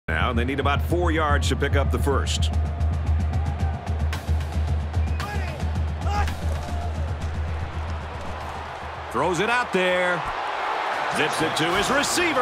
Now they need about 4 yards to pick up the first. Throws it out there. Zips it to his receiver.